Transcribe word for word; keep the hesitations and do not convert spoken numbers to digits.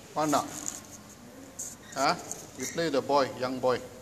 Mana? Huh? You play the boy, young boy.